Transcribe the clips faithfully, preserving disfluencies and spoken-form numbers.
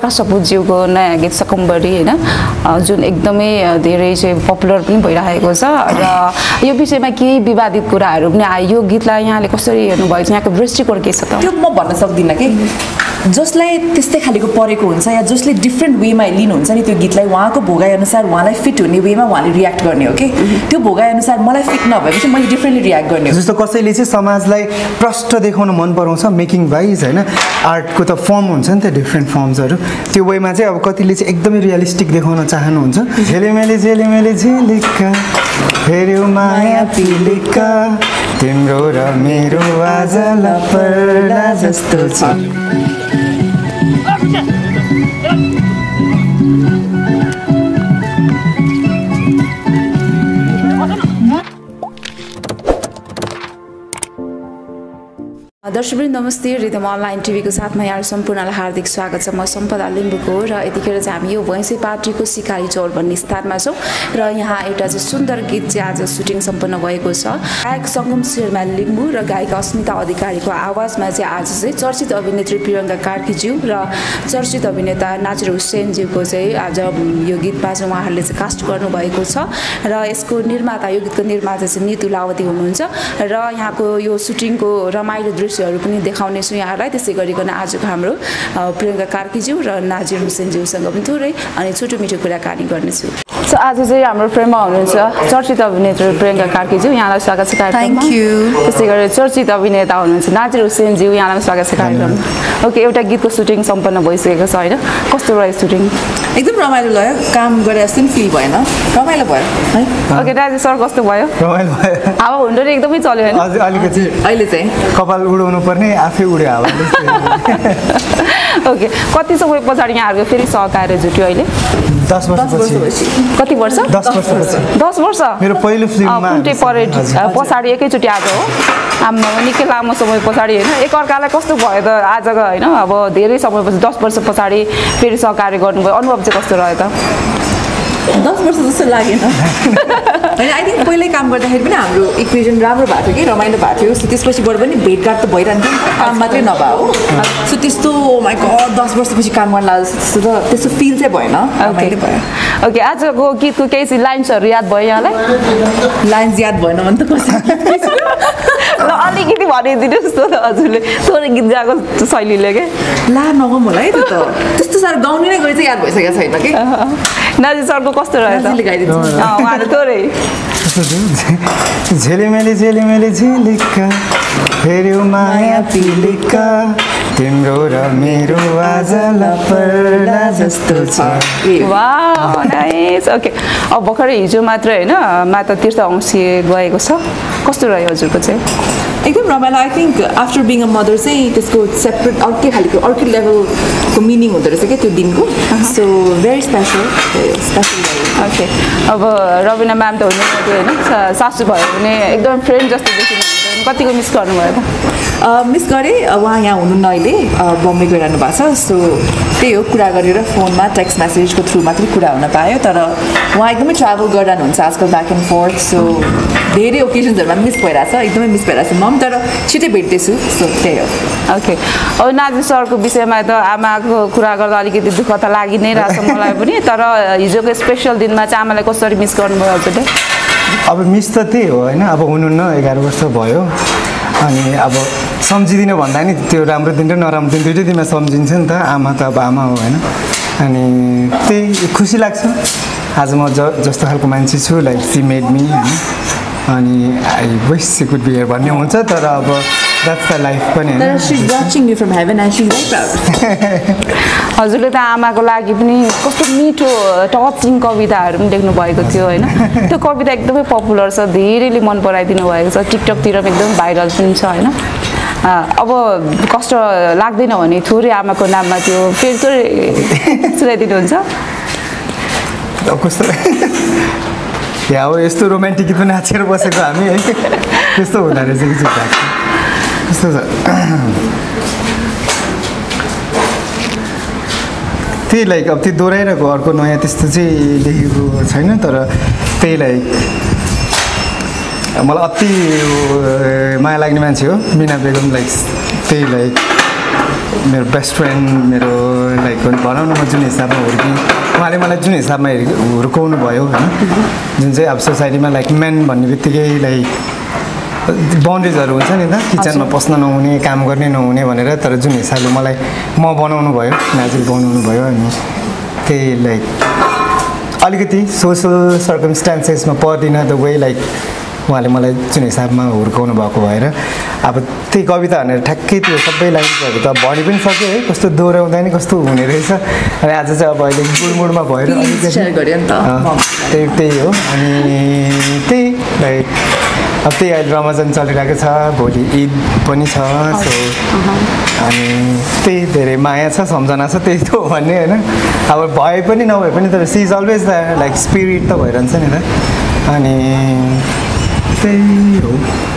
आकाश सपुतज्यूको नयाँ गीत सकम्बरी हैन जुन एकदमै धेरै चाहिँ पपुलर पनि भइरहेको छ र यो विषयमा केही विवादित कुराहरू पनि आयो यो गीतलाई यहाँले कसरी हेर्नु भएको छ यहाँको दृष्टिकोण के छ त त्यो म भन्न सक्दिनँ कि जसलाई त्यस्तै खालीको परेको हुन्छ या जसले डिफ्रेन्ट वेमा लिनुहुन्छ नि त्यो गीतलाई उहाँको भोगाइ अनुसार उहाँलाई फिट हुने वेमा उहाँले रियाक्ट गर्ने हो कि त्यो भोगाइ अनुसार मलाई फिट नभएपछि मैले डिफ्रेन्टली रियाक्ट गर्ने हो जस्तो कसैले चाहिँ समाजलाई प्रष्ट देखाउन मन पराउँछ मेकिङ वाइज हैन आर्टको त फर्म हुन्छ नि त डिफ्रेन्ट फर्म्सहरू त्यो वेमा चाहिँ अब कतिले चाहिँ एकदमै रियलिस्टिक देखाउन चाहनुहुन्छ झेलेमेले झेलेमेले झिलिक्का फेरि माया पिलिक्का तिम्रो र मेरो आज लपर्ला जस्तो छ दर्शकवृन्द नमस्ते रिदम अनलाइन टिभीको साथमा यहाँ सम्पूर्णलाई हार्दिक स्वागत छ म सम्पदा लिम्बुको र यतिखेर चाहिँ हामी यो भैँसे पार्टीको सिकारी चौर भन्ने स्थानमा छौँ र यहाँ एउटा चाहिँ सुन्दर गीत चाहिँ आज सुटिङ सम्पन्न भएको छ गायक सङ्गम शेर्मा लिम्बू र गायिका अस्मिता अधिकारीको आवाजमा चाहिँ आज चाहिँ चर्चित अभिनेत्री प्रियङ्का कार्कीज्यू र चर्चित अभिनेता नाजिर हुसैनज्यूको चाहिँ आज यो गीतमा चाहिँ उहाँहरूले चाहिँ कास्ट गर्नुभएको छ र यसको निर्माता यो गीतको निर्माता चाहिँ नितु लावती हुनुहुन्छ र यहाँको यो सुटिङको रमाइलो दृश्य पनि देखाउने छु यहाँलाई त्यसै गरिकन आजको हाम्रो प्रियङ्का कार्कीज्यू र नाजिर हुसैनज्यूसँग पनि थोरै अनि छोटो मिठो कुराकानी गर्नेछु सो आज चाहिँ हाम्रो फ्रेममा हुनुहुन्छ चर्चित अभिनेत्री प्रियङ्का कार्कीज्यू यहाँलाई स्वागत छ कार्यक्रममा थ्याङ्क यू त्यसै गरी चर्चित अभिनेता हुनुहुन्छ नाजिर हुसैनज्यू यहाँलाई स्वागत छ कार्यक्रममा ओके एउटा गीतको सुटिङ सम्पन्न भइसकेको छ होइन कस्तो रह्यो सुटिङ एकदम रमाइलो भयो काम गरे जस्तो नि फिल भएन रमाइलो भयो है ओके नाजिर सर कस्तो भयो रमाइलो भयो हावा हुन्डरी एकदमै चल्यो होइन अझै अलिकति अहिले चाहिँ कपाल उडाउनु पर्ने आफै उड्यो हावाले ओके कति समय पछाडि यहाँहरूको फेरि सहकार्य जुट्यो अहिले दस वर्षपछि कति वर्ष दस वर्षपछि दस वर्ष मेरो पहिलो फिल्ममा कुन्टे परेड पछाडि एकैचोटि आज हो आमा निकै लामो समय पछाडि होइन एकअर्कालाई कस्तो भयो त आजको होइन अब धेरै समयपछि दस वर्ष पछाडि फेरि सहकार्य गर्नुभयो अनुभव चाहिँ कस्तो रह्यो त दस वर्ष जस्तो लागेन होइन आई थिङ्क पहिल्यै काम गर्दाखेरि पनि हाम्रो इक्वेजन राम्रो भएको थियो कि रमाइलो भएको थियो सो त्यसपछिबाट पनि भेटघाट त भइरहन्थ्यो नि त काम मात्रै नभए हो सो त्यस्तो माइक दस वर्षपछि काम गर्न लाग्छ त्यस्तो त त्यस्तो फिल चाहिँ भएन रमाइलो भयो ओके आजको गीतको केही चाहिँ लाइन्सहरू याद भयो यहाँलाई लाइन्स याद भएन भने त कसरी ल अलिकति भनिदिनुहोस् त हजुरले थोरै गीत गाएको शैलीले के ला नगम होला है त त्यस्तो साह्रो गाउने नै गरी चाहिँ याद भइसकेको छैन कि नाजिर सरको कस्तो रह्यो त उहाँहरू थोरै झेलेमेले झेलेमेले झिलिक्का फेरि माया पिलिक्का तिम्रो र मेरो आज लपर्ला जस्तो छ वाह नाइस ओके अब भर्खरै हिजो मात्र होइन माता तीर्थ औँसी गएको छ कस्तो रह्यो हजुरको चाहिँ एकदम रमाइलो I think after being a mother चाहिँ त्यसको सेपरेट अर्कै खालको अर्कै लेभलको मिनिङ हुँदो रहेछ क्या त्यो दिनको so very special special okay अब रविना म्याम त हुनुहुन्थ्यो होइन सासू भयो भने एकदम फ्रेन्ड जस्तो देखिनुहुन्छ कतिको मिस गर्नुभयो त मिस गरेँ उहाँ यहाँ हुनुहुन्न अहिले बम्बे गइरहनु भएको छ सो त्यही हो कुरा गरेर फोनमा टेक्स्ट मेसेजको थ्रु मात्रै कुरा हुन पायो तर उहाँ एकदमै ट्राभल गरिरहनुहुन्छ आजकल ब्याक एन्ड फोर्थ सो धेरै ओकेजन्सहरूमा मिस भइरहेछ एकदमै मिस भइरहेछ म पनि तर छिटै भेट्दैछु सो त्यही हो ओके अब नाजिर सरको विषयमा त आमाको कुरा गर्दा अलिकति दुःख त लागि नै रहेछ मलाई पनि तर हिजोको स्पेसल दिनमा चाहिँ आमालाई कसरी मिस गर्नुभयो हजुरले अब मिस त त्यही हो होइन अब हुनुहुन्न एघार वर्ष भयो अनि अब सम्झिदिनु भन्दा नि त्यो राम्रो दिन र नराम्रो दिन दुइटै दिनमा सम्झिन्छ नि त आमा त अब आमा हो होइन अनि त्यही खुसी लाग्छ आज म ज जस्तो खालको मान्छे छु लाइक सी मेड मी होइन अनि I wish she could be here भन्ने हुन्छ तर अब द्याट्स द लाइफ पनि होइन she is watching you from heaven and she is very proud हजुरले त आमाको लागि पनि कस्तो मिठो टचिङ कविताहरू पनि देख्नु भएको थियो होइन त्यो कविता एकदमै पपुलर छ धेरैले मन पराइदिनु भएको छ टिकटकतिर पनि एकदम भाइरल पनि छ होइन अब कष्ट लाग्दैन भने थोरै आमाको नाममा त्यो फेरि थोरै सुनाइदिनुहुन्छ कस्तो या हो यस्तो रोमान्टिक गीत पनि नाचेर बसेको हामी है त्यस्तो हुँदो रहेछ कि चाहिँ कस्तो छ त्यही लाइक अब त्यो दोहोऱ्याइरहेको अर्को नयाँ त्यस्तो चाहिँ देखेको छैन तर त्यही लाइक मलाई अति माया लाग्ने मान्छे हो मिना बेगम लाइक त्यही लाइक मेरो बेस्ट फ्रेन्ड मेरो लाइक भनौँ न म जुन हिसाबमा हुर्केँ उहाँले मलाई जुन हिसाबमा हुर्काउनु भयो होइन जुन चाहिँ अब सोसाइटीमा लाइक मेन भन्ने बित्तिकै लाइक बााउन्ड्रिजहरू हुन्छ नि त किचनमा पस्न नहुने काम गर्ने नहुने भनेर तर जुन हिसाबले मलाई म बनाउनु भयो नाजिर बनाउनु भयो अनि त्यही लाइक अलिकति सोसल सर्कमस्टान्सेसमा पर्दिनँ द वे लाइक उहाँले मलाई जुन हिसाबमा हुर्काउनु भएको भएर अब त्यही कविता भनेर ठ्याक्कै त्यो सबै लाइन्सहरू त भनि पनि सक्यो है कस्तो दोहोऱ्याउँदा नि कस्तो हुने रहेछ अनि आज चाहिँ अब अहिले गुडमुडमा भएर त्यही त्यही हो अनि त्यही लाइक अब त्यही अहिले रमजान चलिरहेको छ भोलि ईद पनि छ सो अनि त्यही धेरै माया छ सम्झना छ त्यही त हो भन्ने होइन अब भए पनि नभए पनि तर she is always the like spirit त भइरहन्छ नि त अनि त्यही हो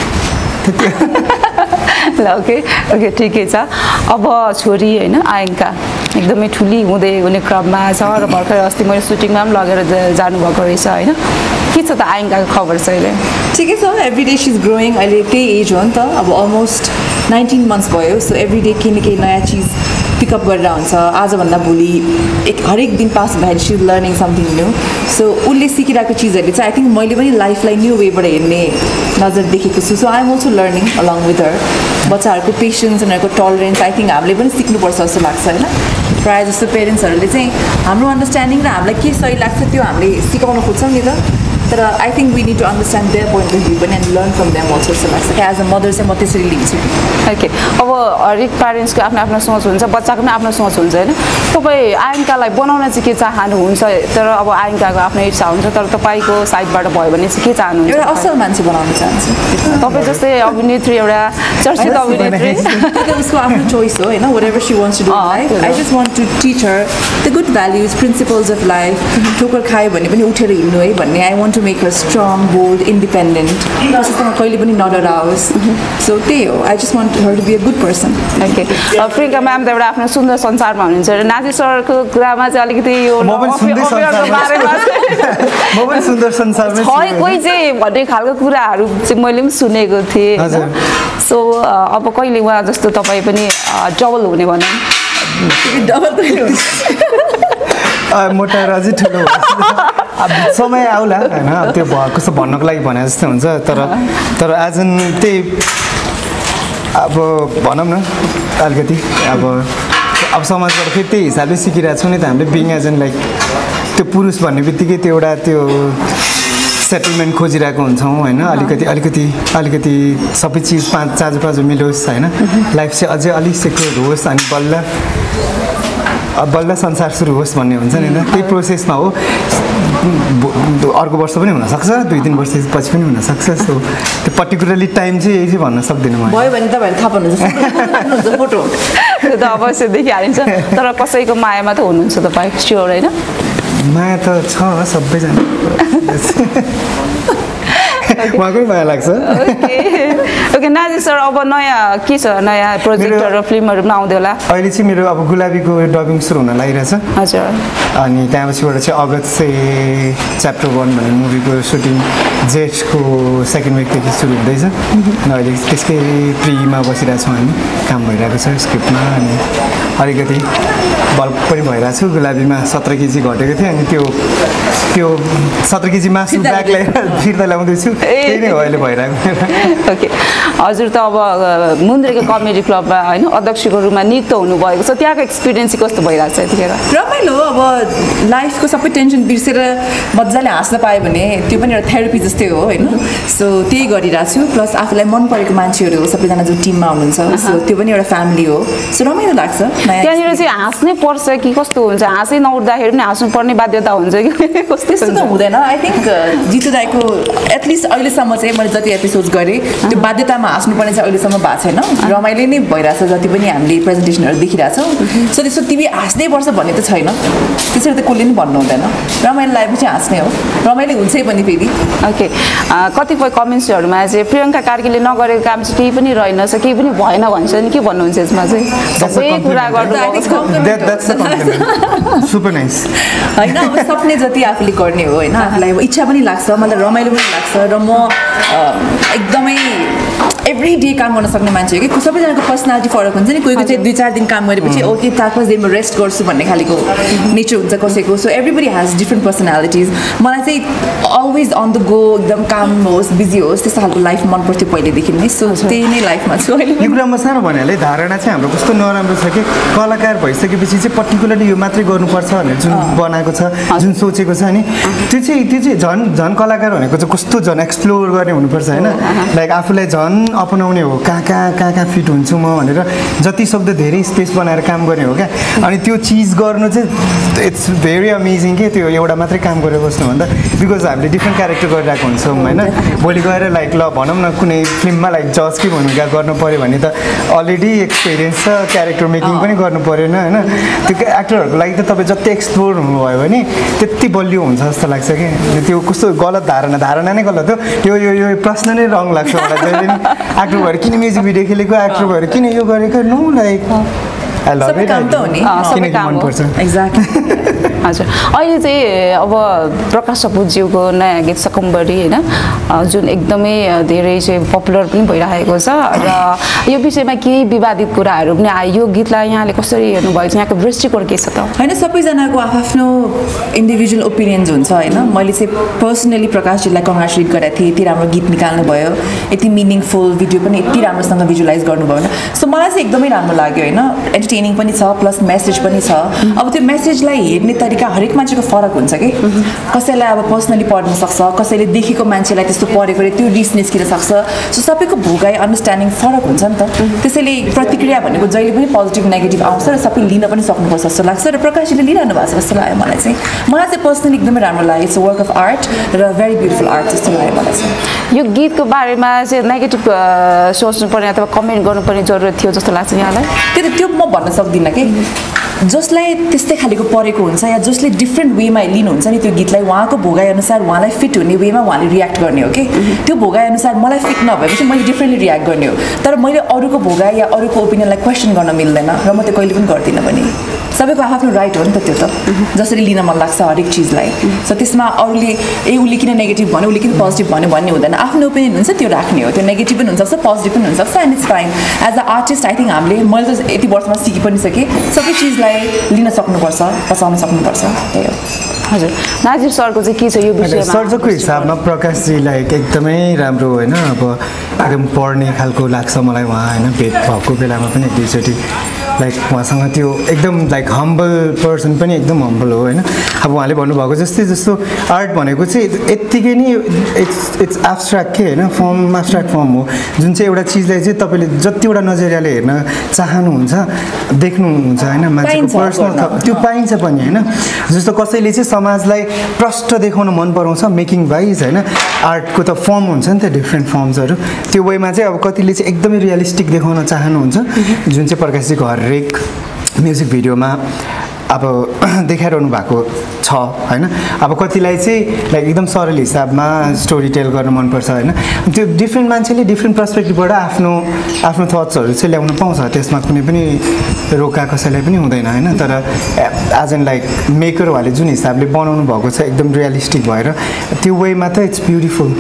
ल ओके ओके ठिकै छ अब छोरी होइन आयङ्का एकदमै ठुली हुँदै हुने क्रममा छ र भर्खर अस्ति मैले सुटिङमा पनि लगेर जानुभएको रहेछ होइन के छ त आयङ्काको खबर छ अहिले ठिकै छ every day she is growing अहिले त्यही एज हो नि त अब अलमोस्ट नाइन्टिन मन्थ्स भयो सो एभ्री डे केही न केही नयाँ चिज पिकअप गरेर हुन्छ आजभन्दा भोलि एक हरेक दिन पास हुँदाखेरि she is learning something new so उसले सिकिरहेको चिजहरूले चाहिँ आई थिङ्क मैले पनि लाइफलाई न्यू वेबाट हेर्ने नजर देखेको छु so I am also learning along with her बच्चाहरूको पेसेन्स उनीहरूको टलरेन्स आई थिङ्क हामीले पनि सिक्नुपर्छ जस्तो लाग्छ होइन प्रायः जस्तो पेरेन्ट्सहरूले चाहिँ हाम्रो अन्डरस्ट्यान्डिङ र हामीलाई के सही लाग्छ त्यो हामीले सिकाउन खोज्छौँ नि त तर I think we need to understand their point of view पनि and learn from them also जस्तो लाग्छ कि एज अ मदर चाहिँ म त्यसरी लिन्छु ओके अब हरेक प्यारेन्ट्सको आफ्नो आफ्नो सोच हुन्छ बच्चाको पनि आफ्नो सोच हुन्छ होइन तपाईँ आयङ्कालाई बनाउन चाहिँ के चाहनुहुन्छ तर अब आयङ्काको आफ्नो इच्छा हुन्छ तर तपाईँको साइडबाट भयो भने चाहिँ के चाहनुहुन्छ एउटा असल मान्छे बनाउन चाहन्छु तपाईँ जस्तै अभिनेत्री एउटा चर्चित अभिनेत्री उसको आफ्नो चोइस हो होइन whatever she wants to do life I just want to teach her the good values principles of life ठोकर खायो भने पनि उठेर हिँड्नु है भन्ने I want to make her strong bold independent कसैसँग कहिले पनि नडराओस् सो त्यही हो I just want her to be a good person okay Priyanka ma'am त एउटा आफ्नो सुन्दर संसारमा हुनुहुन्छ नाजिर सरको कुरामा चाहिँ अलिकति यो कोही चाहिँ भन्ने खालको कुराहरू चाहिँ मैले पनि सुनेको थिएँ सो अब कहिले उहाँ जस्तो तपाईँ पनि डबल हुने भनौँ डबल कहिले हुन्छ मोटा राजी ठुलो अब समय आउला होइन अब त्यो कस्तो भन्नको लागि भने जस्तो हुन्छ तर तर आज त्यही अब भनौँ न अलिकति अब अब समाजबाट फेरि त्यही हिसाबले सिकिरहेको छौँ नि त हामीले बिङ एज एन लाइक त्यो पुरुष भन्ने बित्तिकै त्यो एउटा त्यो सेटलमेन्ट खोजिरहेको हुन्छौँ होइन अलिकति अलिकति अलिकति सबै चिज पाँच चाँजो पाँचो मिलोस् होइन लाइफ चाहिँ अझै अलिक सेक्युर होस् अनि बल्ल बल्ल संसार सुरु होस् भन्ने हुन्छ नि त त्यही प्रोसेसमा हो अर्को वर्ष पनि हुनसक्छ दुई तिन वर्षपछि पनि हुनसक्छ सो त्यो पर्टिकुलरली टाइम चाहिँ यही चाहिँ भन्न सक्दिनँ म भयो भने तपाईँहरू थाहा पाउनुहुन्छ फोटो त्यो त अवश्य देखिहालिन्छ तर कसैको मायामा त हुनुहुन्छ तपाईँ स्योर होइन माया त छ सबैजना उहाँकै माया लाग्छ ओके ओके नाजिर सर अब नयाँ के छ नयाँ प्रोजेक्टहरू फिल्महरू पनि आउँदै होला अहिले चाहिँ मेरो अब गुलाबीको डबिङ सुरु हुन लागिरहेछ हजुर अनि त्यहाँपछिबाट चाहिँ अगस्त चाहिँ च्याप्टर वान भन्ने मुभीको सुटिङ जेठको सेकेन्ड विकदेखि सुरु हुँदैछ अनि अहिले त्यसकै प्रिमा बसिरहेछौँ हामी काम भइरहेको छ स्क्रिप्टमा अनि अलिकति बल्ब पनि भइरहेको छु गुलाबीमा सत्र केजी घटेको थियो अनि त्यो त्यो सत्र केजी मासु ब्याग ल्याएर फिर्ता ल्याउँदैछु त्यही नै हो अहिले भइरहेको ओके हजुर त अब मुन्द्रेको कमेडी क्लबमा होइन अध्यक्षको रूपमा नियुक्त हुनुभएको छ त्यहाँको एक्सपिरियन्स चाहिँ कस्तो भइरहेको छ यतिखेर रमाइलो अब लाइफको सबै टेन्सन बिर्सेर मजाले हाँस्न पायो भने त्यो पनि एउटा थेरापी जस्तै हो होइन सो त्यही गरिरहेको छु प्लस आफूलाई मन परेको मान्छेहरू हो सबैजना जो टिममा हुनुहुन्छ सो त्यो पनि एउटा फ्यामिली हो सो रमाइलो लाग्छ त्यहाँनिर चाहिँ हाँस्नै पर्छ कि कस्तो हुन्छ हाँसै नउठ्दाखेरि पनि हाँस्नु पर्ने बाध्यता हुन्छ कि कस्तो त्यस्तो त हुँदैन आई थिङ्क जितु दाईको एटलिस्ट अहिलेसम्म चाहिँ मैले जति एपिसोड गरेँ त्यो बाध्यतामा हाँस्नुपर्ने चाहिँ अहिलेसम्म भएको छैन रमाइलो नै भइरहेछ जति पनि हामीले प्रेजेन्टेसनहरू देखिरहेछौँ सो त्यसो तिमी हाँस्नै पर्छ भन्ने त छैन त्यसरी त कसले पनि भन्नु हुँदैन रमाइलो लागेपछि हाँस्ने हो रमाइलो हुन्छै पनि फेरि ओके कतिपय कमेन्ट्सहरूमा चाहिँ प्रियङ्का कार्कीले नगरेको काम चाहिँ केही पनि रहेनछ केही पनि भएन भन्छ नि के भन्नुहुन्छ यसमा चाहिँ सबै कुरा गर्नु सुपर नाइस होइन अब सपने जति आफूले गर्ने हो होइन आफूलाई अब इच्छा पनि लाग्छ मलाई रमाइलो पनि लाग्छ र म एकदमै एभ्री डे काम गर्न सक्ने मान्छे हो कि सबैजनाको पर्सनालिटी फरक हुन्छ नि कोहीको चाहिँ दुई चार दिन काम गरेपछि ओके चार पाँच दिन म रेस्ट गर्छु भन्ने खालको नेचर हुन्छ कसैको so everybody has different personalities मलाई चाहिँ अलवेज अन द गो एकदम काम होस् बिजी होस् त्यस्तो खालको लाइफ मन पर्थ्यो पहिलेदेखि नै सो त्यही नै लाइफमा छु अहिले यो कुरा म सानो भनिहालेँ धारणा चाहिँ हाम्रो कस्तो नराम्रो छ कि कलाकार भइसकेपछि चाहिँ पर्टिकुलरली यो मात्रै गर्नुपर्छ भनेर जुन बनाएको छ जुन सोचेको छ नि त्यो चाहिँ त्यो चाहिँ झन् झन् कलाकार भनेको चाहिँ कस्तो झन् एक्सप्लोर गर्ने हुनुपर्छ होइन लाइक आफूलाई झन् अपनाउने हो कहाँ कहाँ कहाँ कहाँ फिट हुन्छु म भनेर जति सक्दो धेरै स्पेस बनाएर काम गर्ने हो क्या अनि त्यो चिज गर्नु चाहिँ इट्स भेरी अमेजिङ के त्यो एउटा मात्रै काम गरेर बस्नुभन्दा बिकज हामीले डिफ्रेन्ट क्यारेक्टर गरिरहेको हुन्छौँ होइन भोलि गएर लाइक ल भनौँ न कुनै फिल्ममा लाइक जज कि भूमिका गर्नु पऱ्यो भने त अलरेडी एक्सपिरियन्स छ क्यारेक्टर मेकिङ पनि गर्नु परेन होइन त्यो एक्टरहरूको लागि त तपाईँ जति एक्सप्लोर हुनुभयो भने त्यति बलियो हुन्छ जस्तो लाग्छ कि त्यो कस्तो गलत धारणा धारणा नै गलत हो यो यो यो प्रश्न नै रङ लाग्छ मलाई जहिले पनि एक्टर भएर किन म्युजिक भिडियो खेलेको एक्टर भएर किन यो गरेको no like I love it किनकि मनपर्छ एक्ज्याक्टली हजुर अहिले चाहिँ अब प्रकाश सपुतज्यूको नयाँ गीत सकम्बरी होइन जुन एकदमै धेरै चाहिँ पपुलर पनि भइरहेको छ र यो विषयमा केही विवादित कुराहरू पनि आयो यो गीतलाई यहाँले कसरी हेर्नुभयो यहाँको दृष्टिकोण के छ त होइन सबैजनाको आफ्नो इन्डिभिजुअल ओपिनियन्स हुन्छ होइन मैले चाहिँ पर्सनली प्रकाशजीलाई कङ्ग्रेचुलेट गरेको थिएँ यति राम्रो गीत निकाल्नु भयो यति मिनिङफुल भिडियो पनि यति राम्रोसँग भिजुलाइज गर्नुभयो होइन सो मलाई चाहिँ एकदमै राम्रो लाग्यो होइन एन्टरटेनिङ पनि छ प्लस मेसेज पनि छ अब त्यो मेसेजलाई हेर्ने तरिका हरेक मान्छेको फरक हुन्छ कि कसैलाई अब पर्सनली पढ्न सक्छ कसैले देखेको मान्छेलाई त्यस्तो पढेको त्यो रिस निस्किन सक्छ सो सबैको भोगाई अन्डरस्ट्यान्डिङ फरक हुन्छ नि त त्यसैले प्रतिक्रिया भनेको जहिले पनि पोजिटिभ नेगेटिभ आउँछ र सबै लिन पनि सक्नुपर्छ जस्तो लाग्छ र प्रकाशजीले लिइरहनु भएको छ जस्तो लाग्यो मलाई चाहिँ मलाई चाहिँ पर्सनली एकदमै राम्रो लाग्यो इट्स वर्क अफ आर्ट र भेरी ब्युटिफुल आर्ट जस्तो लाग्यो मलाई चाहिँ यो गीतको बारेमा चाहिँ नेगेटिभ सोच्नुपर्ने अथवा कमेन्ट गर्नुपर्ने जरुरत थियो जस्तो लाग्छ यहाँलाई त्यो त्यो म भन्न सक्दिनँ कि जसलाई त्यस्तै खालेको परेको हुन्छ या जसले डिफ्रेन्ट वेमा लिनुहुन्छ नि त्यो गीतलाई उहाँको भोगाई अनुसार उहाँलाई फिट हुने वेमा उहाँले रियाक्ट गर्ने हो कि त्यो भोगाई अनुसार मलाई फिट नभएपछि मैले डिफ्रेन्टली रियाक्ट गर्ने हो तर मैले अरूको भोगाई या अरूको ओपिनियनलाई क्वेसन गर्न मिल्दैन र म त्यो कहिले पनि गर्दिनँ भने सबैको आफ्नो राइट हो नि त त्यो त जसरी लिन मन लाग्छ हरेक चिजलाई सो त्यसमा अरूले ए उसले किन नेगेटिभ भन्यो उसले किन पोजिटिभ भन्यो भन्ने हुँदैन आफ्नो ओपिनियन हुन्छ त्यो राख्ने हो त्यो नेगेटिभ पनि हुनसक्छ पोजिटिभ पनि हुनसक्छ and it's fine as a artist I think हामीले मैले त यति वर्षमा सिकि पनि सकेँ सबै चिजलाई लिन सक्नुपर्छ बचाउन सक्नुपर्छ त्यही हो हजुर नाजिर सरको चाहिँ के छ यो विषयमा सर्जकको हिसाबमा प्रकाशजीलाई एकदमै राम्रो होइन अब एकदम पढ्ने खालको लाग्छ मलाई उहाँ होइन भेट भएको बेलामा पनि एक दुईचोटि लाइक उहाँसँग त्यो एकदम लाइक हम्बल पर्सन पनि एकदम हम्बल हो होइन अब उहाँले भन्नुभएको जस्तै जस्तो आर्ट भनेको चाहिँ यत्तिकै नै इट्स इट्स एब्स्ट्र्याक्ट के होइन फर्म एब्स्ट्र्याक्ट फर्म हो जुन चाहिँ एउटा चिजलाई चाहिँ तपाईँले जतिवटा नजरियाले हेर्न चाहनुहुन्छ देख्नुहुन्छ होइन मान्छेको पर्सनल त्यो पाइन्छ पनि होइन जस्तो कसैले चाहिँ समाजलाई प्रष्ट देखाउन मन पराउँछ मेकिङ वाइज होइन आर्टको त फर्म हुन्छ नि त डिफ्रेन्ट फर्म्सहरू त्यो वेमा चाहिँ अब कतिले चाहिँ एकदमै रियलिस्टिक देखाउन चाहनुहुन्छ जुन चाहिँ प्रकाशजीको हरेक म्युजिक भिडियोमा अब देखाइरहनु भएको छ होइन अब कतिलाई चाहिँ लाइक एकदम सरल हिसाबमा स्टोरी टेल गर्न मनपर्छ होइन त्यो डिफ्रेन्ट मान्छेले डिफ्रेन्ट पर्सपेक्टिभबाट आफ्नो आफ्नो थट्सहरू चाहिँ ल्याउनु पाउँछ त्यसमा कुनै पनि रोका कसैलाई पनि हुँदैन होइन तर एज एन लाइक मेकरहरूले जुन हिसाबले बनाउनु भएको छ एकदम रियलिस्टिक भएर त्यो वेमा त इट्स ब्युटिफुल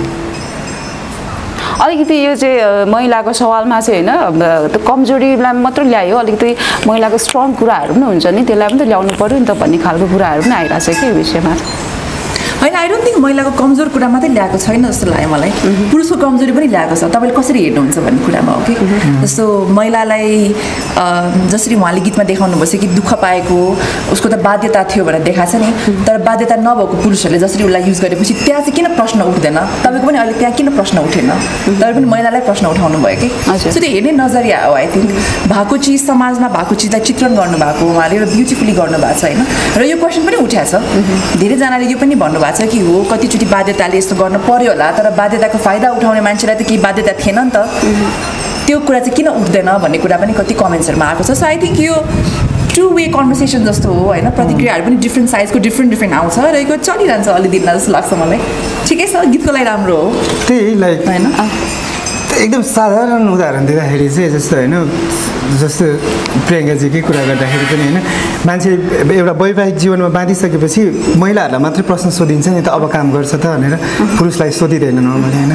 अलिकति यो चाहिँ महिलाको सवालमा चाहिँ होइन त्यो कमजोरीलाई मात्र ल्यायो अलिकति महिलाको स्ट्रङ कुराहरू पनि हुन्छ नि त्यसलाई पनि त ल्याउनु पऱ्यो नि त भन्ने खालको कुराहरू पनि आइरहेको छ कि यो विषयमा होइन आई डोन्ट थिङ्क महिलाको कमजोर कुरा मात्रै ल्याएको छैन जस्तो लाग्यो मलाई पुरुषको कमजोरी पनि ल्याएको छ तपाईँले कसरी हेर्नुहुन्छ भन्ने कुरामा हो कि जस्तो महिलालाई जसरी उहाँले गीतमा देखाउनु भएछ कि दुःख पाएको उसको त बाध्यता थियो भनेर देखाएको छ नि तर बाध्यता नभएको पुरुषहरूले जसरी उसलाई युज गरेपछि त्यहाँ चाहिँ किन प्रश्न उठ्दैन तपाईँको पनि अहिले त्यहाँ किन प्रश्न उठेन तर पनि महिलालाई प्रश्न उठाउनु भयो कि सो त्यो हेर्ने नजरिया हो आई थिङ्क भएको चिज समाजमा भएको चिजलाई चित्रण गर्नुभएको उहाँले एउटा ब्युटिफुल्ली गर्नुभएको छ होइन र यो क्वेसन पनि उठाएको छ धेरैजनाले यो पनि भन्नुभएको छ कि हो कतिचोटि बाध्यताले यस्तो गर्न पर्यो होला तर बाध्यताको फाइदा उठाउने मान्छेलाई त केही बाध्यता थिएन नि त त्यो कुरा चाहिँ किन उठ्दैन भन्ने कुरा पनि कति कमेन्ट्सहरूमा आएको छ सो आई थिङ्क यो टु वे कन्भर्सेसन जस्तो हो होइन प्रतिक्रियाहरू पनि डिफ्रेन्ट साइजको डिफ्रेन्ट डिफ्रेन्ट आउँछ र यो चलिरहन्छ अलि दिन जस्तो लाग्छ मलाई ठिकै छ गीतको लागि राम्रो हो त्यही लाइक होइन एकदम साधारण उदाहरण दिँदाखेरि चाहिँ जस्तो होइन जस्तो प्रियङ्काजीकै कुरा गर्दाखेरि पनि होइन मान्छे एउटा वैवाहिक जीवनमा बाँधिसकेपछि महिलाहरूलाई मात्रै प्रश्न सोधिन्छ नि त अब काम गर्छ त भनेर पुरुषलाई सोधिँदैन नर्मली होइन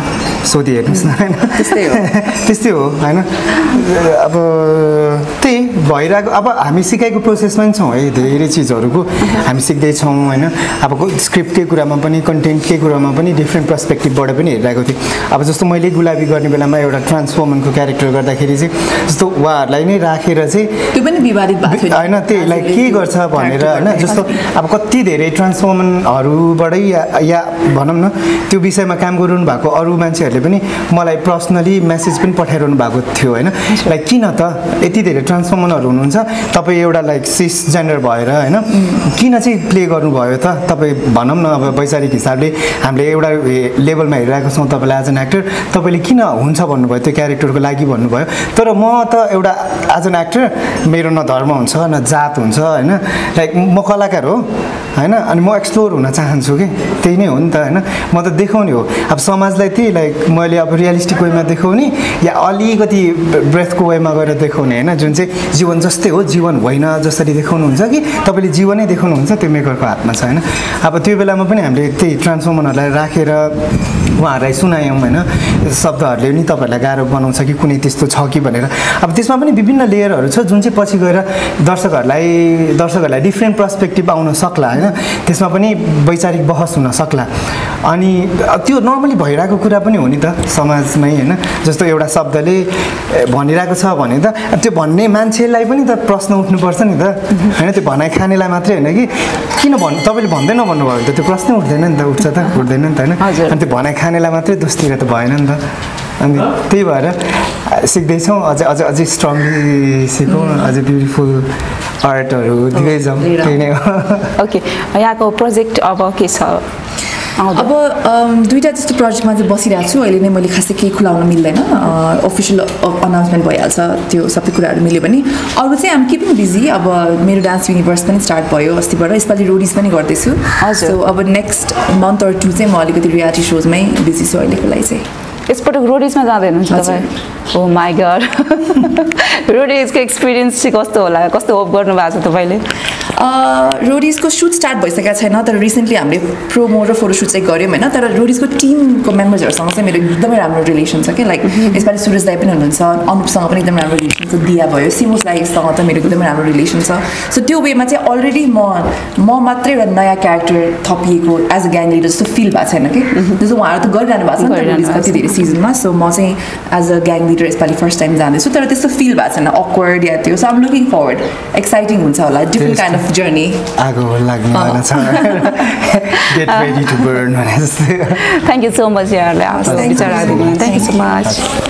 सोधिहेर्नुहोस् न होइन त्यस्तै हो त्यस्तै हो होइन अब त्यही भइरहेको अब हामी सिकाइको प्रोसेसमा पनि छौँ है धेरै चिजहरूको हामी सिक्दैछौँ होइन अब स्क्रिप्टकै कुरामा पनि कन्टेन्टकै कुरामा पनि डिफ्रेन्ट पर्सपेक्टिभबाट पनि हेरिरहेको थिएँ अब जस्तो मैले गुलाबी गर्ने बेलामा एउटा ट्रान्सफर्मनको क्यारेक्टर गर्दाखेरि चाहिँ जस्तो उहाँहरूलाई नै राखेर चाहिँ त्यो पनि विवादित भएको थियो होइन त्यहीलाई के गर्छ भनेर होइन जस्तो अब कति धेरै ट्रान्सफर्मरहरूबाटै या या भनौँ न त्यो विषयमा काम गरिरहनु भएको अरू मान्छेहरूले पनि मलाई पर्सनली मेसेज पनि पठाइरहनु भएको थियो होइन लाइक किन त यति धेरै ट्रान्सफर्मरहरू हुनुहुन्छ तपाईँ एउटा लाइक सिस जेन्डर भएर होइन किन चाहिँ प्ले गर्नुभयो त तपाईँ भनौँ न अब वैचारिक हिसाबले हामीले एउटा लेभलमा हेरिरहेको छौँ तपाईँलाई एज एन एक्टर तपाईँले किन हुन्छ भन्नुभयो त्यो क्यारेक्टरको लागि भन्नुभयो तर म त एउटा एज एन एक्टर मेरो न धर्म हुन्छ न जात हुन्छ होइन लाइक म कलाकार हो होइन अनि म एक्सप्लोर हुन चाहन्छु कि त्यही नै हो नि त होइन म त देखाउने हो अब समाजलाई त्यही लाइक मैले अब रियलिस्टिक वेमा देखाउने या अलिकति ब्रेथको वेमा गएर देखाउने होइन जुन चाहिँ जीवन जस्तै हो जीवन होइन जसरी देखाउनुहुन्छ कि तपाईँले जीवनै देखाउनुहुन्छ त्यो मेकरको हातमा छ होइन अब त्यो बेलामा पनि हामीले त्यही ट्रान्सफर्मरहरूलाई राखेर उहाँहरूलाई सुनायौँ होइन शब्दहरूले पनि तपाईँहरूलाई गाह्रो बनाउँछ कि कुनै त्यस्तो छ कि भनेर अब त्यसमा पनि विभिन्न लेयरहरू छ जुन चाहिँ पछि गएर दर्शकहरूलाई दर्शकहरूलाई डिफ्रेन्ट पर्सपेक्टिभ आउन सक्ला होइन त्यसमा पनि वैचारिक बहस हुन सक्ला अनि त्यो नर्मली भइरहेको कुरा पनि हो नि त समाजमै होइन जस्तो एउटा शब्दले भनिरहेको छ भने त त्यो भन्ने मान्छेलाई पनि त प्रश्न उठ्नुपर्छ नि त होइन त्यो भनाइ खानेलाई मात्रै होइन कि किन भन् तपाईँले भन्दै नभन्नुभयो भने त त्यो प्रश्नै उठ्दैन नि त उठ्छ त उठ्दैन नि त होइन अनि त्यो भनाइ खानेलाई मात्रै दोष दिएर त भएन नि त अनि त्यही भएर सिक्दैछौँ अझै अझै अझै स्ट्रङली सिकौँ अझै ब्युटिफुल आर्टहरू दिँदै जाउँ त्यही नै हो ओके यहाँको प्रोजेक्ट अब के छ अब दुईवटा जस्तो प्रोजेक्टमा चाहिँ बसिरहेको छु अहिले नै मैले खासै केही खुलाउन मिल्दैन अफिसियल अनाउन्समेन्ट भइहाल्छ त्यो सबै कुराहरू मिल्यो भने अरू चाहिँ आम किपिङ बिजी अब मेरो डान्स युनिभर्स पनि स्टार्ट भयो अस्तिबाट यसपालि रोडिज पनि गर्दैछु सो अब नेक्स्ट मन्थ अर टू चाहिँ म अलिकति रियालिटी सोजमै बिजी छु अहिलेको लागि चाहिँ यसपटक रोडिजमा जाँदै हुनुहुन्छ तपाईँ ओ माई गड रोडिजको एक्सपिरियन्स चाहिँ कस्तो होला कस्तो होप गर्नु भएको छ तपाईँले रोडिजको सुट स्टार्ट भइसकेको छैन तर रिसेन्टली हामीले प्रोमो र फोटोसुट चाहिँ गऱ्यौँ होइन तर रोडिजको टिमको मेम्बर्सहरूसँग चाहिँ मेरो एकदमै राम्रो रिलेसन छ क्या लाइक यसपालि सुरज दाई पनि हुनुहुन्छ अनुपसँग पनि एकदम राम्रो रिलेसन छ दिया भयो सिमोस दाईसँग त मेरो एकदमै राम्रो रिलेसन छ सो त्यो वेमा चाहिँ अलरेडी म म मात्रै एउटा नयाँ क्यारेक्टर थपिएको एज अ ग्याङ लिडर जस्तो फिल भएको छैन कि जस्तो उहाँहरू त गरिरहनु भएको छ नि त रोडिज कति धेरै सिजनमा सो म चाहिँ एज अ ग्याङ लिडर यसपालि फर्स्ट टाइम जाँदैछु तर त्यस्तो फिल भएको छैन अक्वर्ड या त्यो so I'm looking forward exciting हुन्छ होला डिफ्रेन्ट काइन्ड अफ जर्नी आगो लाग्नेवाला छ गेट रेडी टु बर्न भने जस्तै थ्याङ्क यू सो मच यहाँहरूले विचार राखिदिनु थ्याङ्क यू सो मच